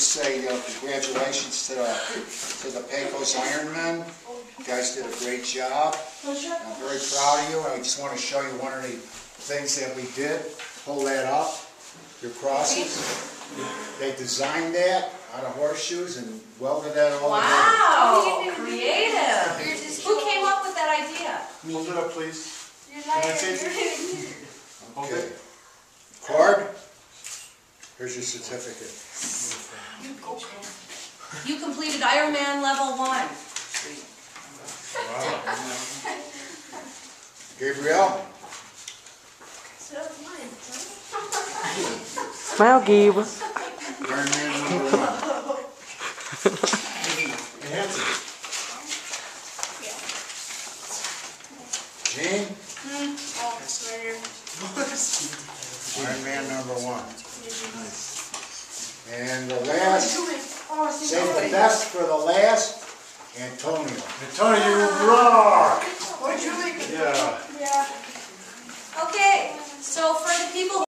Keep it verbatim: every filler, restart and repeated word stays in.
just say uh, congratulations to the, to the Pecos Ironmen. You guys did a great job. I'm very proud of you. I just want to show you one of the things that we did. Pull that up, your crosses. They designed that out of horseshoes and welded that all together. Wow, creative. Who came up with that idea? Hold it up, please. You're Can I liar. see it? Okay. Cord, here's your certificate. You completed Ironman level one. Wow. Gabriel? So that was mine. Smile, Gabe. Ironman number one. Enhance it. Gene? Oh, it's right here. Ironman number one. And the last, Oh, it's save the best for the last, Antonio. Antonio, you rock! What'd you make? Yeah. Yeah. Okay, so for the people